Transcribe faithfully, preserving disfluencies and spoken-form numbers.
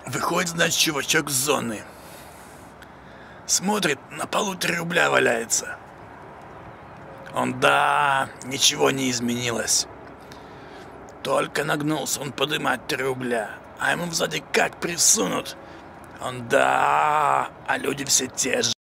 Выходит, значит, чувачок с зоны. Смотрит, на полу три рубля валяется. Он, да, ничего не изменилось. Только нагнулся он подымать три рубля, а ему сзади как присунут. Он, да, а люди все те же.